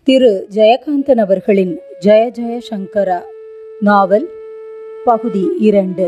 திரு ஜெயகாந்தன் அவர்களின் ஜெய ஜெய சங்கரா நாவல் பகுதி 2.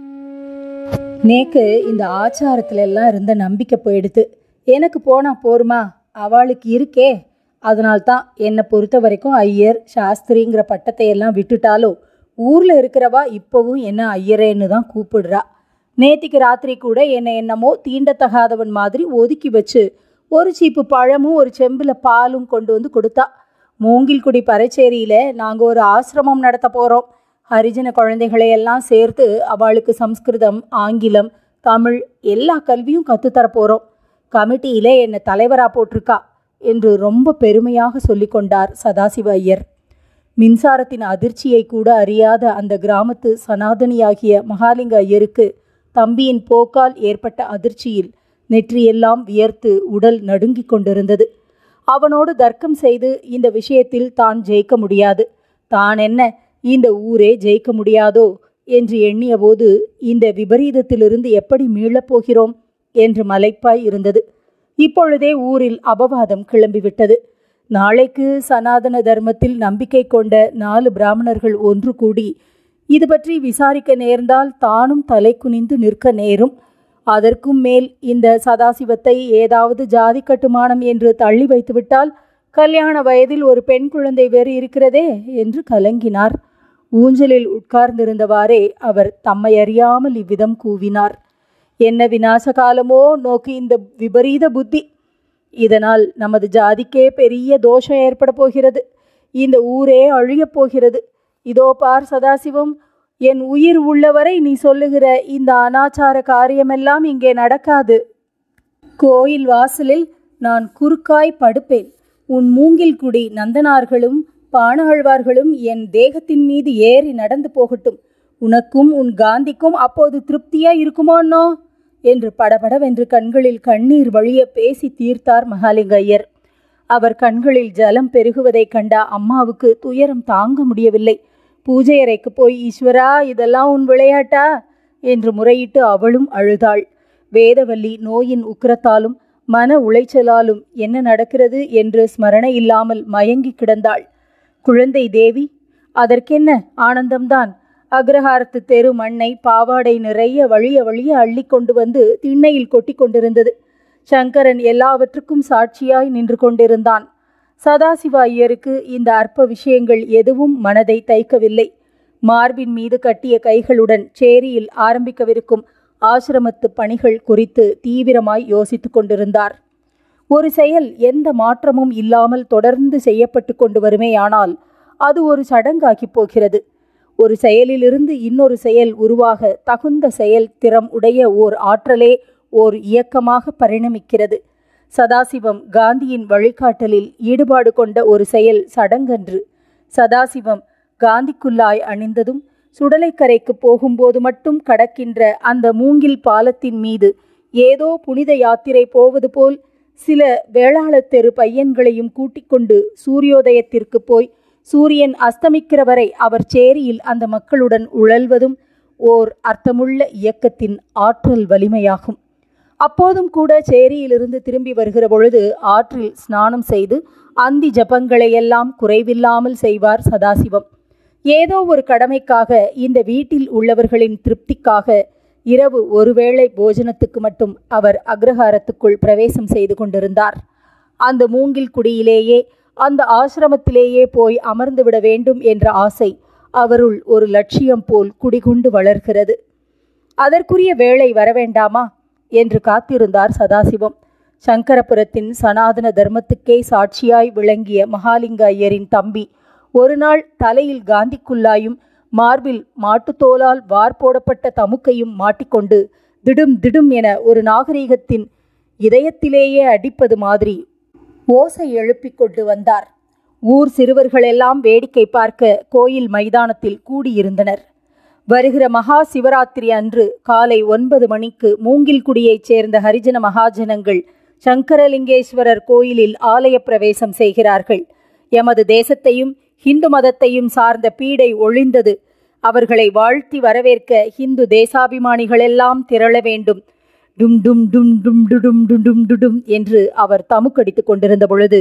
நேக்கு இந்த ஆச்சாரத்துல எல்லாம் இருந்த நம்பிக்கை போயிடுது. எனக்கு போனா போருமா, அவளுக்கு இருக்கே. அதனால்தான் என்னை பொறுத்த வரைக்கும் ஐயர் சாஸ்திரிங்கிற பட்டத்தை எல்லாம் விட்டுட்டாலும் ஊரில் இருக்கிறவா இப்போவும் என்ன ஐயரேன்னு தான் கூப்பிடுறா. நேத்திக்கு ராத்திரி கூட என்னை என்னமோ தீண்டத்தகாதவன் மாதிரி ஒதுக்கி வச்சு ஒரு சீப்பு பழமும் ஒரு செம்பில் பாலும் கொண்டு வந்து கொடுத்தா. மூங்கில்குடி பறைச்சேரியில் நாங்கள் ஒரு ஆசிரமம் நடத்த போகிறோம். ஹரிஜன குழந்தைகளையெல்லாம் சேர்த்து அவளுக்கு சம்ஸ்கிருதம், ஆங்கிலம், தமிழ் எல்லா கல்வியும் கற்றுத்தரப்போகிறோம். கமிட்டியிலே என்னை தலைவராக போட்டிருக்கா என்று ரொம்ப பெருமையாக சொல்லி கொண்டார் சதாசிவ ஐயர். மின்சாரத்தின் அதிர்ச்சியை கூட அறியாத அந்த கிராமத்து சனாதனியாகிய மகாலிங்க ஐயருக்கு தம்பியின் போக்கால் ஏற்பட்ட அதிர்ச்சியில் நெற்றியெல்லாம் வியர்த்து உடல் நடுங்கிக் கொண்டிருந்தது. அவனோடு தர்க்கம் செய்து இந்த விஷயத்தில் தான் ஜெயிக்க முடியாது, தான் என்ன இந்த ஊரே ஜெயிக்க முடியாதோ என்று எண்ணிய போது இந்த விபரீதத்திலிருந்து எப்படி மீளப் போகிறோம் என்று மலைப்பாய் இருந்தது. இப்பொழுதே ஊரில் அபவாதம் கிளம்பிவிட்டது. நாளைக்கு சனாதன தர்மத்தில் நம்பிக்கை கொண்ட 4 பிராமணர்கள் ஒன்று கூடி இது பற்றி விசாரிக்க நேர்ந்தால் தானும் தலை குனிந்து நிற்க நேரும். அதற்கும் மேல் இந்த சதாசிவத்தை ஏதாவது ஜாதி கட்டுமானம் என்று தள்ளி வைத்துவிட்டால் கல்யாண வயதில் ஒரு பெண் குழந்தை வேறு இருக்கிறதே என்று கலங்கினார். ஊஞ்சலில் உட்கார்ந்திருந்தவாறே அவர் தம்மை அறியாமல் இவ்விதம் கூவினார். என்ன விநாசகாலமோ நோக்கி இந்த விபரீத புத்தி! இதனால் நமது ஜாதிக்கே பெரிய தோஷம் ஏற்பட போகிறது. இந்த ஊரே அழியப் போகிறது. இதோ பார் சதாசிவம், என் உயிர் உள்ளவரை நீ சொல்லுகிற இந்த அனாச்சார காரியமெல்லாம் இங்கே நடக்காது. கோயில் வாசலில் நான் குறுக்காய் படுப்பேன். உன் மூங்கில் குடி நந்தனார்களும் பாணாழ்வார்களும் என் தேகத்தின் மீது ஏறி நடந்து போகட்டும். உனக்கும் உன் காந்திக்கும் அப்போது திருப்தியா இருக்குமோன்னோ என்று படபடவென்று கண்களில் கண்ணீர் வழிய பேசி தீர்த்தார் மகாலிங்க ஐயர். அவர் கண்களில் ஜலம் பெருகுவதை கண்ட அம்மாவுக்கு துயரம் தாங்க முடியவில்லை. பூஜை அறைக்கு போய், ஈஸ்வரா, இதெல்லாம் உன் விளையாட்டா என்று முறையிட்டு அவளும் அழுதாள். வேதவல்லி நோயின் உக்கிரத்தாலும் மன உளைச்சலாலும் என்ன நடக்கிறது என்று ஸ்மரணை இல்லாமல் மயங்கி கிடந்தாள். குழந்தை தேவி அதற்கென்ன ஆனந்தம்தான். அக்ரஹாரத்து தெரு மண்ணை பாவாடை நிறைய வழிய வழிய அள்ளி கொண்டு வந்து திண்ணையில் கொட்டி கொண்டிருந்தது. சங்கரன் எல்லாவற்றுக்கும் சாட்சியாய் நின்று கொண்டிருந்தான். சதாசிவ ஐயருக்கு இந்த அற்ப விஷயங்கள் எதுவும் மனதை தைக்கவில்லை. மார்பின் மீது கட்டிய கைகளுடன் சேரியில் ஆரம்பிக்கவிருக்கும் ஆசிரமத்து பணிகள் குறித்து தீவிரமாய் யோசித்து கொண்டிருந்தார். ஒரு செயல் எந்த மாற்றமும் இல்லாமல் தொடர்ந்து செய்யப்பட்டு கொண்டு வருமேயானால் அது ஒரு சடங்காக்கி போகிறது. ஒரு செயலிலிருந்து இன்னொரு செயல் உருவாக தகுந்த செயல் திறம் உடைய ஓர் ஆற்றலே ஓர் இயக்கமாக பரிணமிக்கிறது. சதாசிவம் காந்தியின் வழிகாட்டலில் ஈடுபாடு கொண்ட ஒரு செயல் சடங்கன்று. சதாசிவம் காந்திக்குள்ளாய் அணிந்ததும் சுடலைக்கரைக்கு போகும்போது மட்டும் கடக்கின்ற அந்த மூங்கில் பாலத்தின் மீது ஏதோ புனித யாத்திரை போவது போல் சில வேளாளத் தெரு பையன்களையும் கூட்டிக் கொண்டு சூரியோதயத்திற்கு போய் சூரியன் அஸ்தமிக்கிற வரை அவர் சேரியில் அந்த மக்களுடன் உழல்வதும் ஓர் அர்த்தமுள்ள இயக்கத்தின் ஆற்றல் வலிமையாகும். அப்போதும் கூட சேரியிலிருந்து திரும்பி வருகிற பொழுது ஆற்றில் ஸ்நானம் செய்து அந்தி ஜபங்களையெல்லாம் குறைவில்லாமல் செய்வார் சதாசிவம். ஏதோ ஒரு கடமைக்காக, இந்த வீட்டில் உள்ளவர்களின் திருப்திக்காக இரவு ஒருவேளை போஜனத்துக்கு மட்டும் அவர் அக்ரஹாரத்துக்குள் பிரவேசம் செய்து கொண்டிருந்தார். அந்த மூங்கில் குடியிலேயே, அந்த ஆசிரமத்திலேயே போய் அமர்ந்துவிட வேண்டும் என்ற ஆசை அவருள் ஒரு லட்சியம் போல் குடிகொண்டு வளர்கிறது. அதற்குரிய வேளை வரவேண்டாமா என்று காத்திருந்தார் சதாசிவம். சங்கரபுரத்தின் சனாதன தர்மத்துக்கே சாட்சியாய் விளங்கிய மகாலிங்க ஐயரின் தம்பி ஒரு நாள் தலையில் காந்திக்குள்ளாயும் மார்பில் மாட்டுத்தோலால் வார் போடப்பட்ட தமுக்கையும் மாட்டிக்கொண்டு திடும் திடும் என ஒரு நாகரீகத்தின் இதயத்திலேயே அடிப்பது மாதிரி ஓசை எழுப்பிக் கொண்டு வந்தார். ஊர் சிறுவர்களெல்லாம் வேடிக்கை பார்க்க கோயில் மைதானத்தில் கூடியிருந்தனர். வருகிற மகா சிவராத்திரி அன்று காலை 9 மணிக்கு மூங்கில்குடியைச் சேர்ந்த ஹரிஜன மகாஜனங்கள் சங்கரலிங்கேஸ்வரர் கோயிலில் ஆலய பிரவேசம் செய்கிறார்கள். எமது தேசத்தையும் ஹிந்து மதத்தையும் சார்ந்த பீடை ஒழிந்தது. அவர்களை வாழ்த்தி வரவேற்க ஹிந்து தேசாபிமானிகளெல்லாம் திரள வேண்டும். டும் டும் டும் டும் டும் டும் டும் டும் என்று அவர் தமுக்கடித்து கொண்டிருந்த பொழுது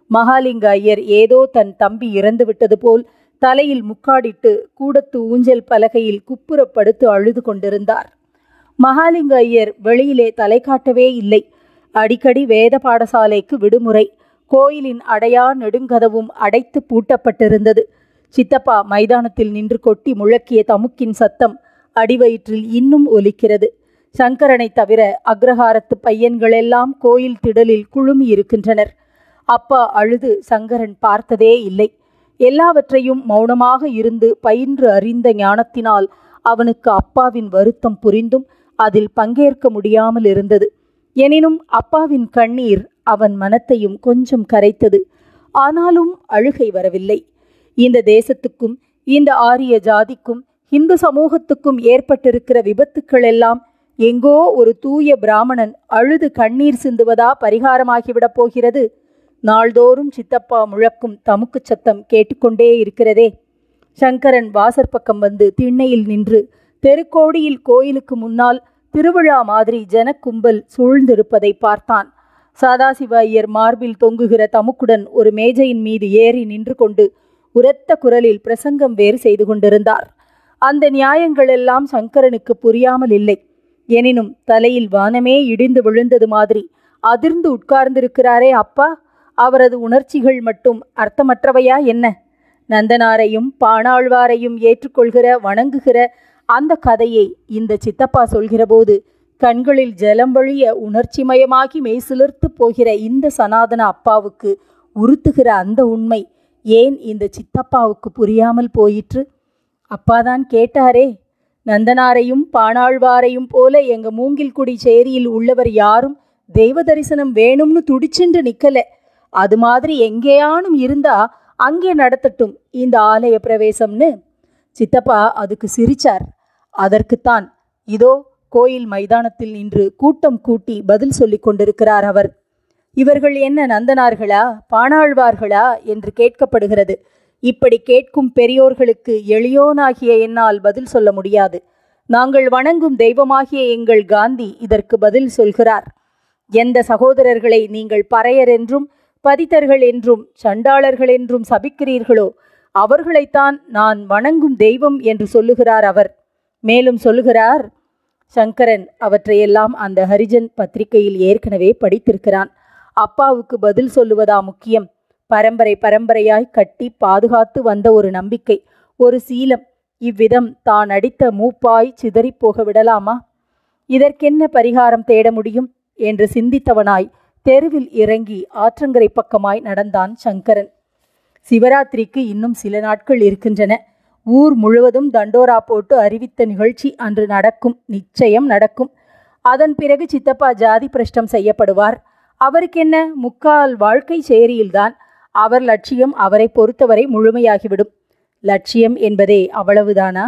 மகாலிங்க ஐயர் ஏதோ தன் தம்பி இறந்து விட்டது போல் தலையில் முக்காடிட்டு கூடத்து ஊஞ்சல் பலகையில் குப்புறப்படுத்து அழுது கொண்டிருந்தார். மகாலிங்க ஐயர் வெளியிலே தலை காட்டவே இல்லை. அடிக்கடி வேத பாடசாலைக்கு விடுமுறை. கோயிலின் அடையா நெடுங்கதவும் அடைத்து பூட்டப்பட்டிருந்தது. சித்தப்பா மைதானத்தில் நின்று கொட்டி முழக்கிய தமுக்கின் சத்தம் அடிவயிற்றில் இன்னும் ஒலிக்கிறது. சங்கரனை தவிர அக்ரஹாரத்து பையன்களெல்லாம் கோயில் திடலில் குழுமி இருக்கின்றனர். அப்பா அழுது சங்கரன் பார்த்ததே இல்லை. எல்லாவற்றையும் மௌனமாக இருந்து பயின்று அறிந்த ஞானத்தினால் அவனுக்கு அப்பாவின் வருத்தம் புரிந்தும் அதில் பங்கேற்க முடியாமல் இருந்தது. எனினும் அப்பாவின் கண்ணீர் அவன் மனத்தையும் கொஞ்சம் கரைத்தது. ஆனாலும் அழுகை வரவில்லை. இந்த தேசத்துக்கும் இந்த ஆரிய ஜாதிக்கும் இந்து சமூகத்துக்கும் ஏற்பட்டிருக்கிற விபத்துக்கள் எல்லாம் எங்கோ ஒரு தூய பிராமணன் அழுது கண்ணீர் சிந்துவதா பரிகாரமாகிவிடப் போகிறது? நாள்தோறும் சித்தப்பா முழக்கும் தமுக்கு சத்தம் கேட்டுக்கொண்டே இருக்கிறதே. சங்கரன் வாசற்பக்கம் வந்து திண்ணையில் நின்று தெருக்கோடியில் கோயிலுக்கு முன்னால் திருவிழா மாதிரி ஜனக்கும்பல் சூழ்ந்திருப்பதை பார்த்தான். சதாசிவ ஐயர் மார்பில் தொங்குகிற தமுக்குடன் ஒரு மேஜையின் மீது ஏறி நின்று கொண்டு உரத்த குரலில் பிரசங்கம் வேறு செய்து கொண்டிருந்தார். அந்த நியாயங்களெல்லாம் சங்கரனுக்கு புரியாமல் இல்லை. எனினும் தலையில் வானமே இடிந்து விழுந்தது மாதிரி அதிர்ந்து உட்கார்ந்திருக்கிறாரே அப்பா. அவரது உணர்ச்சிகள் மட்டும் அர்த்தமற்றவையா என்ன? நந்தனாரையும் பாணாழ்வாரையும் ஏற்றுக்கொள்கிற வணங்குகிற அந்த கதையை இந்த சித்தப்பா சொல்கிறபோது கண்களில் ஜலம் வழிய உணர்ச்சிமயமாகி மெய்சிலிர்த்து போகிற இந்த சனாதன அப்பாவுக்கு உறுத்துகிற அந்த உண்மை ஏன் இந்த சித்தப்பாவுக்கு புரியாமல் போயிற்று? அப்பாதான் கேட்டாரே, நந்தனாரையும் பாணாழ்வாரையும் போல எங்க மூங்கில்குடி சேரியில் உள்ளவர் யாரும் தெய்வ தரிசனம் வேணும்னு துடிச்சுண்டு நிக்கல. அது மாதிரி எங்கேயானும் இருந்தா அங்கே நடத்தட்டும் இந்த ஆலய பிரவேசம்னு. சித்தப்பா அதுக்கு சிரிச்சார். அதற்குத்தான் இதோ கோயில் மைதானத்தில் நின்று கூட்டம் கூட்டி பதில் சொல்லி கொண்டிருக்கிறார் அவர். இவர்கள் என்ன நந்தனார்களா பாணாழ்வார்களா என்று கேட்கப்படுகிறது. இப்படி கேட்கும் பெரியோர்களுக்கு எளியோனாகிய என்னால் பதில் சொல்ல முடியாது. நாங்கள் வணங்கும் தெய்வமாகிய எங்கள் காந்தி இதற்கு பதில் சொல்கிறார். எந்த சகோதரர்களை நீங்கள் பறையர் என்றும் பதித்தர்கள் என்றும் சண்டாளர்கள் என்றும் சபிக்கிறீர்களோ அவர்களைத்தான் நான் வணங்கும் தெய்வம் என்று சொல்லுகிறார் அவர். மேலும் சொல்லுகிறார், சங்கரன் அவற்றையெல்லாம் அந்த ஹரிஜன் பத்திரிகையில் ஏற்கனவே படித்திருக்கிறான். அப்பாவுக்கு பதில் சொல்லுவதா முக்கியம்? பரம்பரை பரம்பரையாய் கட்டி பாதுகாத்து வந்த ஒரு நம்பிக்கை, ஒரு சீலம் இவ்விதம் தான் அடித்த மூப்பாய் சிதறிப்போக விடலாமா? இதற்கென்ன பரிகாரம் தேட முடியும் என்று சிந்தித்தவனாய் தெருவில் இறங்கி ஆற்றங்கரை பக்கமாய் நடந்தான் சங்கரன். சிவராத்திரிக்கு இன்னும் சில நாட்கள் இருக்கின்றன. ஊர் முழுவதும் தண்டோரா போட்டு அறிவித்த நிகழ்ச்சி அன்று நடக்கும், நிச்சயம் நடக்கும். அதன் பிறகு சித்தப்பா ஜாதி பிரஷ்டம் செய்யப்படுவார். அவருக்கென்ன, முக்கால் வாழ்க்கை சேரியில்தான். அவர் லட்சியம் அவரை பொறுத்தவரை முழுமையாகிவிடும். லட்சியம் என்பதே அவ்வளவுதானா?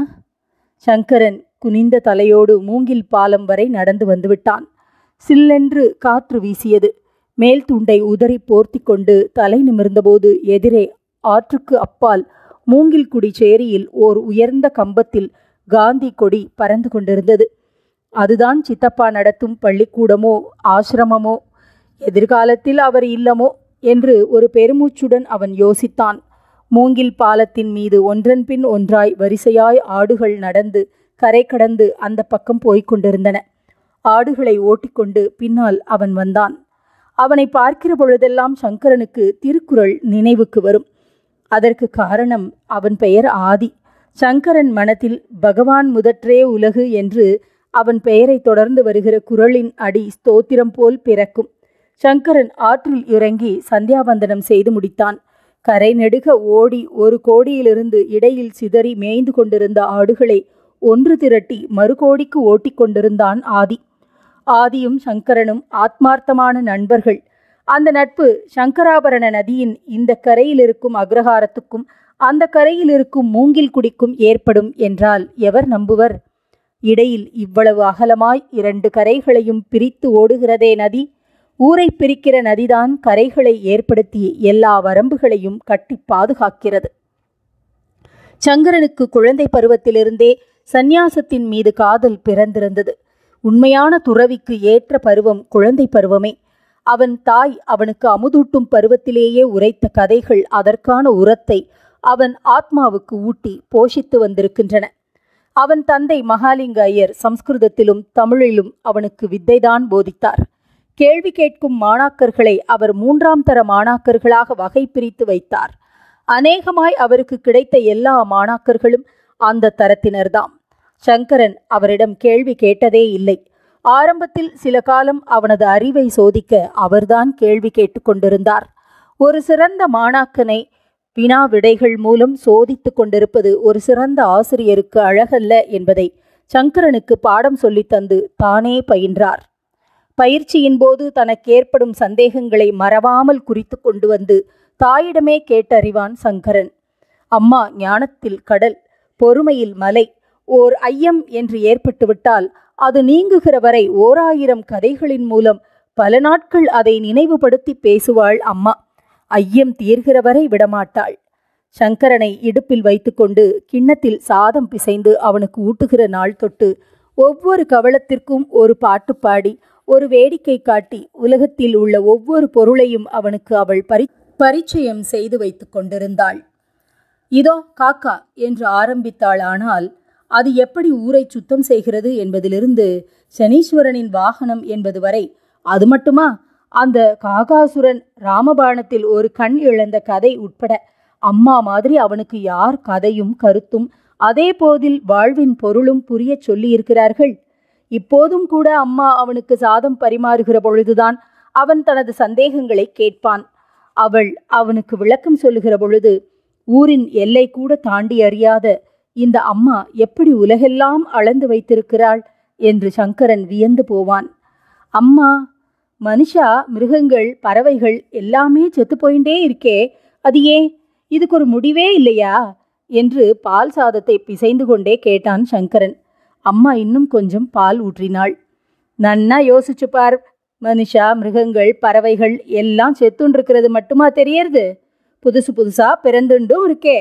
சங்கரன் குனிந்த தலையோடு மூங்கில் பாலம் வரை நடந்து வந்துவிட்டான். சில்லென்று காற்று வீசியது. மேல் துண்டை உதறி போர்த்தி கொண்டு தலை நிமிர்ந்தபோது எதிரே ஆற்றுக்கு அப்பால் மூங்கில்குடி சேரியில் ஓர் உயர்ந்த கம்பத்தில் காந்தி கொடி பறந்து கொண்டிருந்தது. அதுதான் சித்தப்பா நடத்தும் பள்ளிக்கூடமோ ஆசிரமமோ எதிர்காலத்தில் அவர் இல்லமோ என்று ஒரு பெருமூச்சுடன் அவன் யோசித்தான். மூங்கில் பாலத்தின் மீது ஒன்றன் பின் ஒன்றாய் வரிசையாய் ஆடுகள் நடந்து கரை கடந்து அந்த பக்கம் போய்க் கொண்டிருந்தன. ஆடுகளை ஓட்டிக்கொண்டு பின்னால் அவன் வந்தான். அவனை பார்க்கிற பொழுதெல்லாம் சங்கரனுக்கு திருக்குறள் நினைவுக்கு வரும். அதற்கு காரணம் அவன் பெயர் ஆதி. சங்கரன் மனத்தில் பகவான் முதற்றே உலகு என்று அவன் பெயரை தொடர்ந்து வருகிற குறளின் அடி ஸ்தோத்திரம் போல் பிறக்கும். சங்கரன் ஆற்றில் இறங்கி சந்தியாவந்தனம் செய்து முடித்தான். கரை நெடுக ஓடி ஒரு கோடியிலிருந்து இடையில் சிதறி மேய்ந்து கொண்டிருந்த ஆடுகளை ஒன்று திரட்டி மறுகோடிக்கு ஓட்டிக் கொண்டிருந்தான் ஆதி. ஆதியும் சங்கரனும் ஆத்மார்த்தமான நண்பர்கள். அந்த நட்பு சங்கராபரண நதியின் இந்த கரையில் இருக்கும் அக்ரஹாரத்துக்கும் அந்த கரையில் இருக்கும் மூங்கில்குடிக்கும் ஏற்படும் என்றால் எவர் நம்புவர்? இடையில் இவ்வளவு அகலமாய் இரண்டு கரைகளையும் பிரித்து ஓடுகிறதே நதி. ஊரை பிரிக்கிற நதிதான் கரைகளை ஏற்படுத்தி எல்லா வரம்புகளையும் கட்டி பாதுகாக்கிறது. சங்கரனுக்கு குழந்தை பருவத்திலிருந்தே சந்நியாசத்தின் மீது காதல் பிறந்திருந்தது. உண்மையான துறவிக்கு ஏற்ற பருவம் குழந்தை பருவமே. அவன் தாய் அவனுக்கு அமுதூட்டும் பருவத்திலேயே உரைத்த கதைகள் அதற்கான உரத்தை அவன் ஆத்மாவுக்கு ஊட்டி போஷித்து வந்திருக்கின்றன. அவன் தந்தை மகாலிங்க ஐயர் சம்ஸ்கிருதத்திலும் தமிழிலும் அவனுக்கு வித்தைதான் போதித்தார். கேள்வி கேட்கும் மாணாக்கர்களை அவர் 3ஆம் தர மாணாக்கர்களாக வகை பிரித்து வைத்தார். அநேகமாய் அவருக்கு கிடைத்த எல்லா மாணாக்கர்களும் அந்த தரத்தினர்தாம். சங்கரன் அவரிடம் கேள்வி கேட்டதே இல்லை. ஆரம்பத்தில் சில காலம் அவனது அறிவை சோதிக்க அவர்தான் கேள்வி கேட்டுக்கொண்டிருந்தார். ஒரு சிறந்த மாணாக்கனை வினா விடைகள் மூலம் சோதித்து கொண்டிருப்பது ஒரு சிறந்த ஆசிரியருக்கு அழகல்ல என்பதை சங்கரனுக்கு பாடம் சொல்லித்தந்து தானே பயின்றார். பயிற்சியின் போது தனக்கு ஏற்படும் சந்தேகங்களை மறவாமல் குறித்து கொண்டு வந்து தாயிடமே கேட்டறிவான் சங்கரன். அம்மா ஞானத்தில் கடல், பொறுமையில் மலை. ஓர் ஐயம் என்று ஏற்பட்டுவிட்டால் அது நீங்குகிற வரை 1000 கதைகளின் மூலம் பல நாட்கள் அதை நினைவுபடுத்தி பேசுவாள் அம்மா. ஐயம் தீர்கிற வரை விடமாட்டாள். சங்கரனை இடுப்பில் வைத்துக்கொண்டு கிண்ணத்தில் சாதம் பிசைந்து அவனுக்கு ஊட்டுகிற நாள் தொட்டு ஒவ்வொரு கவளத்திற்கும் ஒரு பாட்டு பாடி ஒரு வேடிக்கை காட்டி உலகத்தில் உள்ள ஒவ்வொரு பொருளையும் அவனுக்கு அவள் பரிச்சயம் செய்து வைத்து கொண்டிருந்தாள். இதோ காக்கா என்று ஆரம்பித்தாள். ஆனால் அது எப்படி ஊரை சுத்தம் செய்கிறது என்பதிலிருந்து சனீஸ்வரனின் வாகனம் என்பது வரை, அது மட்டுமா, அந்த காகாசுரன் ராமபாணத்தில் ஒரு கண் இழந்த கதை உட்பட அம்மா மாதிரி அவனுக்கு யார் கதையும் கருத்தும் அதே போதில் வாழ்வின் பொருளும் புரிய சொல்லியிருக்கிறார்கள்? இப்போதும் கூட அம்மா அவனுக்கு சாதம் பரிமாறுகிற பொழுதுதான் அவன் தனது சந்தேகங்களை கேட்பான். அவள் அவனுக்கு விளக்கம் சொல்லுகிற பொழுது ஊரின் எல்லை கூட தாண்டி அறியாத இந்த அம்மா எப்படி உலகெல்லாம் அளந்து வைத்திருக்கிறாள் என்று சங்கரன் வியந்து போவான். அம்மா, மனுஷா, மிருகங்கள், பறவைகள் எல்லாமே செத்து போயிட்டே இருக்கே, அது ஏன்? இதுக்கு ஒரு முடிவே இல்லையா என்று பால் சாதத்தை பிசைந்து கொண்டே கேட்டான் சங்கரன். அம்மா இன்னும் கொஞ்சம் பால் ஊற்றினாள். நன்னா யோசிச்சு பார், மனுஷா, மிருகங்கள், பறவைகள் எல்லாம் செத்துன்றிருக்கிறது மட்டுமா தெரியறது? புதுசு புதுசா பிறந்துண்டும் இருக்கே.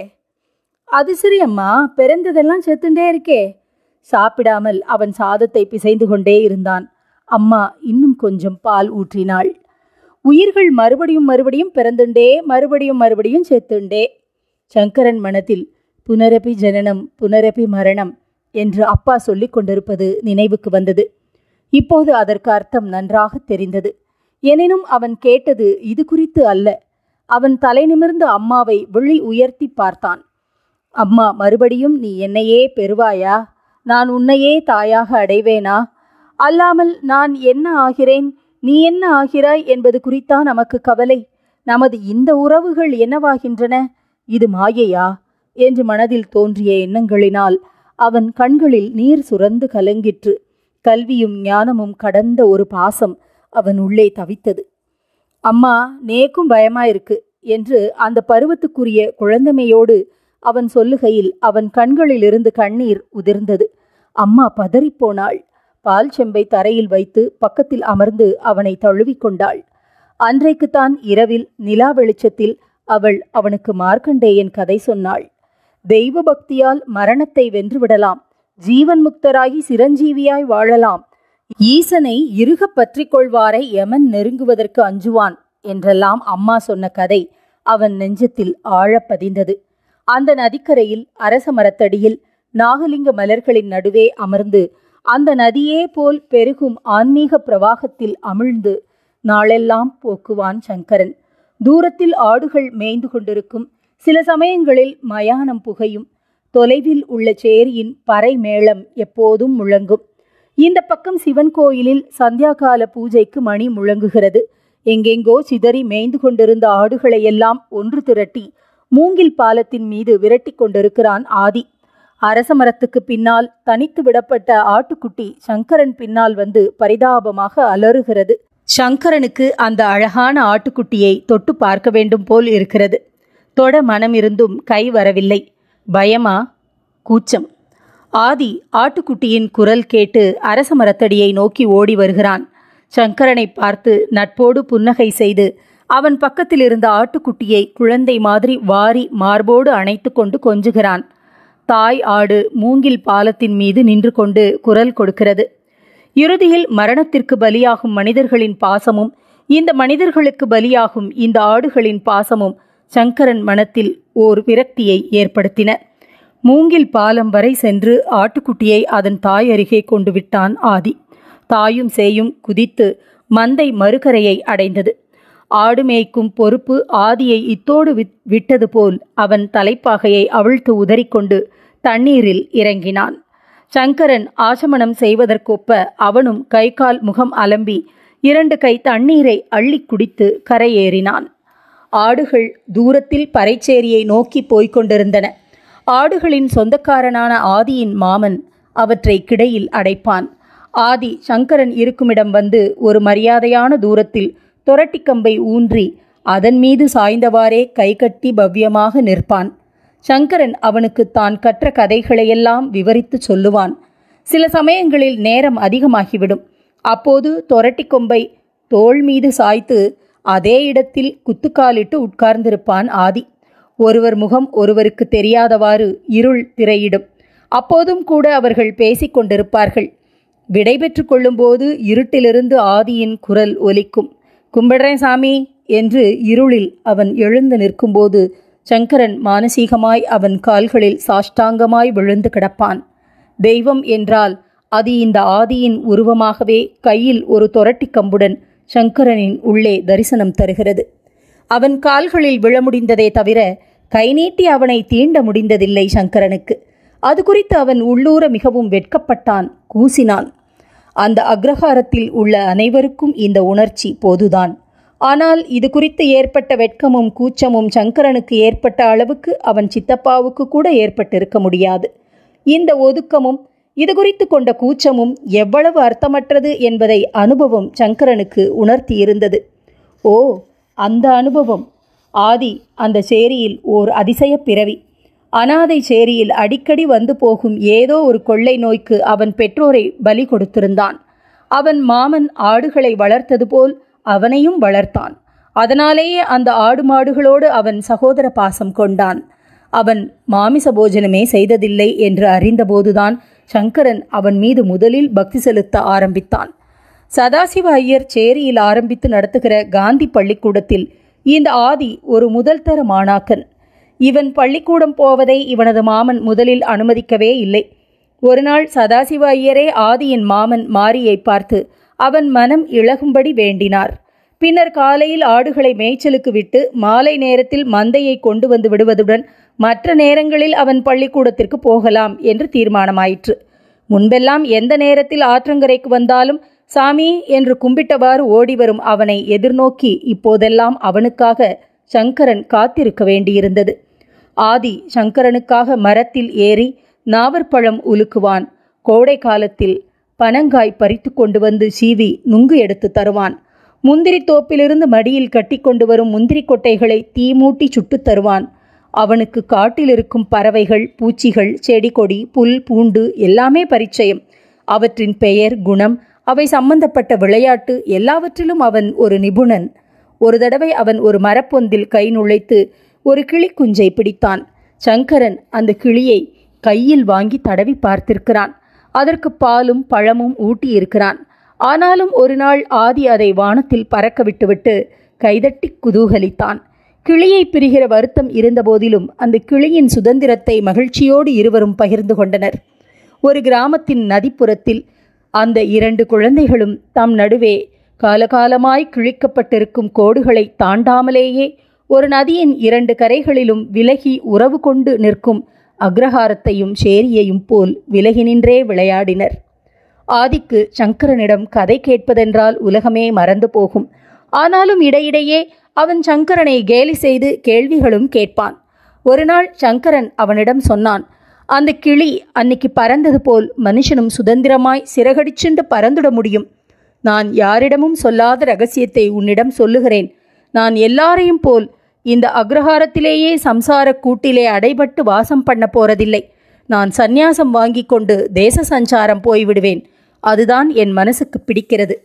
அது சரி அம்மா, பிறந்ததெல்லாம் செத்துண்டே இருக்கே. சாப்பிடாமல் அவன் சாதத்தை பிசைந்து கொண்டே இருந்தான். அம்மா இன்னும் கொஞ்சம் பால் ஊற்றினாள். உயிர்கள் மறுபடியும் மறுபடியும் பிறந்துண்டே மறுபடியும் மறுபடியும் செத்துண்டே. சங்கரன் மனத்தில் புனரபி ஜனனம் புனரபி மரணம் என்று அப்பா சொல்லிக் கொண்டிருப்பது நினைவுக்கு வந்தது. இப்போது அதற்கு அர்த்தம் நன்றாக தெரிந்தது. எனினும் அவன் கேட்டது இது குறித்து அல்ல. அவன் தலை நிமிர்ந்து அம்மாவை விழி உயர்த்தி பார்த்தான். அம்மா, மறுபடியும் நீ என்னையே பெறுவாயா? நான் உன்னையே தாயாக அடைவேனா? அல்லாமல் நான் என்ன ஆகிறேன், நீ என்ன ஆகிறாய் என்பது குறித்தா நமக்கு கவலை? நமது இந்த உறவுகள் என்னவாகின்றன? இது மாயையா என்று மனதில் தோன்றிய எண்ணங்களினால் அவன் கண்களில் நீர் சுரந்து கலங்கிற்று. கல்வியும் ஞானமும் கடந்த ஒரு பாசம் அவன் உள்ளே தவித்தது. அம்மா, நேக்கும் பயமாயிருக்கு என்று அந்த பருவத்துக்குரிய குழந்தமையோடு அவன் சொல்லுகையில் அவன் கண்களிலிருந்து கண்ணீர் உதிர்ந்தது. அம்மா பதறிப்போனாள். பால் செம்பை தரையில் வைத்து பக்கத்தில் அமர்ந்து அவனை தழுவிக்கொண்டாள். அன்றைக்குத்தான் இரவில் நிலா வெளிச்சத்தில் அவள் அவனுக்கு மார்க்கண்டேயன் கதை சொன்னாள். தெய்வ பக்தியால் மரணத்தை வென்றுவிடலாம், ஜீவன் முக்தராகி சிரஞ்சீவியாய் வாழலாம், ஈசனை இறுக பற்றி கொள்வாரை யமன் நெருங்குவதற்கு அஞ்சுவான் என்றெல்லாம் அம்மா சொன்ன கதை அவன் நெஞ்சத்தில் ஆழப்பதிந்தது. அந்த நதிக்கரையில் அரச மரத்தடியில் நாகலிங்க மலர்களின் நடுவே அமர்ந்து அந்த நதியே போல் பெருகும் ஆன்மீக பிரவாகத்தில் அமிழ்ந்து நாளெல்லாம் போக்குவான் சங்கரன். தூரத்தில் ஆடுகள் மேய்ந்து கொண்டிருக்கும். சில சமயங்களில் மயானம் புகையும். தொலைவில் உள்ள சேரியின் பறை மேளம் எப்போதும் முழங்கும். இந்த பக்கம் சிவன் கோயிலில் சந்தியாகால பூஜைக்கு மணி முழங்குகிறது. எங்கெங்கோ சிதறி மேய்ந்து கொண்டிருந்த ஆடுகளையெல்லாம் ஒன்று திரட்டி மூங்கில் பாலத்தின் மீது விரட்டி கொண்டிருக்கிறான் ஆதி. அரச மரத்துக்கு பின்னால் தனித்து விடப்பட்ட ஆட்டுக்குட்டி சங்கரன் பின்னால் வந்து பரிதாபமாக அலறுகிறது. சங்கரனுக்கு அந்த அழகான ஆட்டுக்குட்டியை தொட்டு பார்க்க வேண்டும் போல் இருக்கிறது. தொட மனம் இருந்தும் கை வரவில்லை. பயமா, கூச்சம். ஆதி ஆட்டுக்குட்டியின் குரல் கேட்டு அரச மரத்தடியை நோக்கி ஓடி வருகிறான். சங்கரனை பார்த்து நட்போடு புன்னகை செய்து அவன் பக்கத்தில் இருந்த ஆட்டுக்குட்டியை குழந்தை மாதிரி வாரி மார்போடு அணைத்து கொண்டு கொஞ்சுகிறான். தாய் ஆடு மூங்கில் பாலத்தின் மீது நின்று கொண்டு குரல் கொடுக்கிறது. இறுதியில் மரணத்திற்கு பலியாகும் மனிதர்களின் பாசமும் இந்த மனிதர்களுக்கு பலியாகும் இந்த ஆடுகளின் பாசமும் சங்கரன் மனத்தில் ஓர் விரக்தியை ஏற்படுத்தின. மூங்கில் பாலம் வரை சென்று ஆட்டுக்குட்டியை அதன் தாய் அருகே கொண்டு விட்டான் ஆதி. தாயும் சேயும் குதித்து மந்தை மறுகரையை அடைந்தது. ஆடு மேய்க்கும் பொறுப்பு ஆதியை இத்தோடு விட்டது போல் அவன் தலைப்பாகையை அவிழ்த்து உதறிக்கொண்டு தண்ணீரில் இறங்கினான். சங்கரன் ஆசமனம் செய்வதற்கொப்ப அவனும் கை கால் முகம் அலம்பி 2 கை தண்ணீரை அள்ளி குடித்து கரையேறினான். ஆடுகள் தூரத்தில் பறைச்சேரியை நோக்கி போய்க் கொண்டிருந்தன. ஆடுகளின் சொந்தக்காரனான ஆதியின் மாமன் அவற்றை கிடையில் அடைப்பான். ஆதி சங்கரன் இருக்குமிடம் வந்து ஒரு மரியாதையான தூரத்தில் தொரட்டிக்கம்பை ஊன்றி அதன் மீது சாய்ந்தவாறே கைகட்டி பவ்யமாக நிற்பான். சங்கரன் அவனுக்கு தான் கற்ற கதைகளையெல்லாம் விவரித்து சொல்லுவான். சில சமயங்களில் நேரம் அதிகமாகிவிடும். அப்போது தொரட்டிக்கொம்பை தோள் மீது சாய்த்து அதே இடத்தில் குத்துக்காலிட்டு உட்கார்ந்திருப்பான் ஆதி. ஒருவர் முகம் ஒருவருக்கு தெரியாதவாறு இருள் திரையிடும். அப்போதும் கூட அவர்கள் பேசிக்கொண்டிருப்பார்கள். விடைபெற்று கொள்ளும்போது இருட்டிலிருந்து ஆதியின் குரல் ஒலிக்கும். கும்பிடுறேன் சாமி என்று இருளில் அவன் எழுந்து நிற்கும்போது சங்கரன் மானசீகமாய் அவன் கால்களில் சாஷ்டாங்கமாய் விழுந்து கிடப்பான். தெய்வம் என்றால் அது இந்த ஆதியின் உருவமாகவே கையில் ஒரு தொரட்டி கம்புடன் சங்கரனின் உள்ளே தரிசனம் தருகிறது. அவன் கால்களில் விழ முடிந்ததே தவிர கை நீட்டி அவனை தீண்ட முடிந்ததில்லை சங்கரனுக்கு. அது குறித்து அவன் உள்ளூர மிகவும் வெட்கப்பட்டான், கூசினான். அந்த அக்ரஹாரத்தில் உள்ள அனைவருக்கும் இந்த உணர்ச்சி போதுதான். ஆனால் இது குறித்து ஏற்பட்ட வெட்கமும் கூச்சமும் சங்கரனுக்கு ஏற்பட்ட அளவுக்கு அவன் சித்தப்பாவுக்கு கூட ஏற்பட்டிருக்க முடியாது. இந்த ஒதுக்கமும் இது குறித்து கொண்ட கூச்சமும் எவ்வளவு அர்த்தமற்றது என்பதை அனுபவம் சங்கரனுக்கு உணர்த்தியிருந்தது. ஓ, அந்த அனுபவம்! ஆதி அந்த சேரியில் ஓர் அதிசய பிறவி. அனாதை சேரியில் அடிக்கடி வந்து போகும் ஏதோ ஒரு கொள்ளை நோய்க்கு அவன் பெற்றோரை பலி கொடுத்திருந்தான். அவன் மாமன் ஆடுகளை வளர்த்தது போல் அவனையும் வளர்த்தான். அதனாலேயே அந்த ஆடு மாடுகளோடு அவன் சகோதர பாசம் கொண்டான். அவன் மாமிச போஜனமே செய்ததில்லை என்று அறிந்தபோதுதான் சங்கரன் அவன் மீது முதலில் பக்தி செலுத்த ஆரம்பித்தான். சதாசிவ ஐயர் சேரியில் ஆரம்பித்து நடத்துகிற காந்தி பள்ளிக்கூடத்தில் இந்த ஆதி ஒரு முதல் தர மாணாக்கன். இவன் பள்ளிக்கூடம் போவதை இவனது மாமன் முதலில் அனுமதிக்கவே இல்லை. ஒரு நாள் சதாசிவ ஐயரே ஆதியின் மாமன் மாரியை பார்த்து அவன் மனம் இழகும்படி வேண்டினார். பின்னர் காலையில் ஆடுகளை மேய்ச்சலுக்கு விட்டு மாலை நேரத்தில் மந்தையை கொண்டு வந்து விடுவதுடன் மற்ற நேரங்களில் அவன் பள்ளிக்கூடத்திற்கு போகலாம் என்று தீர்மானமாயிற்று. முன்பெல்லாம் எந்த நேரத்தில் ஆற்றங்கரைக்கு வந்தாலும் சாமி என்று கும்பிட்டவாறு ஓடிவரும் அவனை எதிர்நோக்கி இப்போதெல்லாம் அவனுக்காக சங்கரன் காத்திருக்க வேண்டியிருந்தது. ஆதி சங்கரனுக்காக மரத்தில் ஏறி நாவற்பழம் உலுக்குவான். கோடை காலத்தில் பனங்காய் பறித்து கொண்டு வந்து சீவி நுங்கு எடுத்து தருவான். முந்திரி தோப்பிலிருந்து மடியில் கட்டி கொண்டு வரும் முந்திரி கொட்டைகளை தீ மூட்டி சுட்டு தருவான். அவனுக்கு காட்டில் இருக்கும் பறவைகள், பூச்சிகள், செடி கொடி, புல், பூண்டு எல்லாமே பரிச்சயம். அவற்றின் பெயர், குணம், அவை சம்பந்தப்பட்ட விளையாட்டு எல்லாவற்றிலும் அவன் ஒரு நிபுணன். ஒரு தடவை அவன் ஒரு மரப்பொந்தில் கை நுழைத்து ஒரு கிளிக்குஞ்சை பிடித்தான். சங்கரன் அந்த கிளியை கையில் வாங்கி தடவி பார்த்திருக்கிறான். அதற்கு பாலும் பழமும் ஊட்டி இருக்கிறான். ஆனாலும் ஒரு நாள் ஆதி அதை வானத்தில் பறக்க விட்டுவிட்டு கைதட்டி குதூகலித்தான். கிளியை பிரிகிற வருத்தம் இருந்தபோதிலும் அந்த கிளியின் சுதந்திரத்தை மகிழ்ச்சியோடு இருவரும் பகிர்ந்து கொண்டனர். ஒரு கிராமத்தின் நதிப்புறத்தில் அந்த 2 குழந்தைகளும் தம் நடுவே காலகாலமாய் கிழிக்கப்பட்டிருக்கும் கோடுகளை தாண்டாமலேயே ஒரு நதியின் 2 கரைகளிலும் விலகி உறவு கொண்டு நிற்கும் அக்ரஹாரத்தையும் சேரியையும் போல் விலகி நின்றே விளையாடினர். ஆதிக்கு சங்கரனிடம் கதை கேட்பதென்றால் உலகமே மறந்து போகும். ஆனாலும் இடையிடையே அவன் சங்கரனை கேலி செய்து கேள்விகளும் கேட்பான். ஒரு நாள் சங்கரன் அவனிடம் சொன்னான், அந்த கிளி அன்னைக்கு பறந்தது போல் மனுஷனும் சுதந்திரமாய் சிறகடிச்சுண்டு பறந்துட முடியும். நான் யாரிடமும் சொல்லாத ரகசியத்தை உன்னிடம் சொல்லுகிறேன். நான் எல்லாரையும் போல் இந்த அக்ரஹாரத்திலேயே சம்சார கூட்டிலே அடைபட்டு வாசம் பண்ண போறதில்லை. நான் சந்நியாசம் வாங்கி கொண்டு தேச சஞ்சாரம் போய்விடுவேன். அதுதான் என் மனசுக்கு பிடிக்கிறது.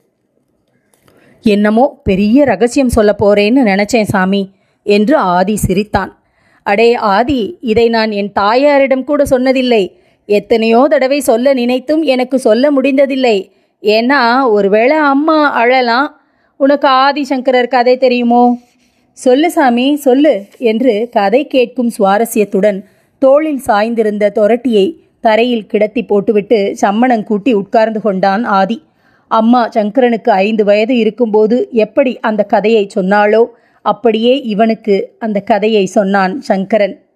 என்னமோ பெரிய ரகசியம் சொல்ல போறேன்னு நினைச்சேன் சாமி என்று ஆதி சிரித்தான். அடே ஆதி, இதை நான் என் தாயாரிடம் கூட சொன்னதில்லை. எத்தனையோ தடவை சொல்ல நினைத்தும் எனக்கு சொல்ல முடிந்ததில்லை. ஏன்னா ஒருவேளை அம்மா அழலாம், உனக்கு ஆதிசங்கரர் கதை தெரியுமோ? சொல்லு சாமி சொல்லு என்று கதை கேட்கும் சுவாரஸ்யத்துடன் தோளில் சாய்ந்திருந்த தொரட்டியை தரையில் கிடத்தி போட்டுவிட்டு சம்மணம் கூட்டி உட்கார்ந்து கொண்டான் ஆதி. அம்மா சங்கரனுக்கு 5 வயது இருக்கும்போது எப்படி அந்த கதையை சொன்னாளோ அப்படியே இவனுக்கு அந்த கதையை சொன்னான் சங்கரன்.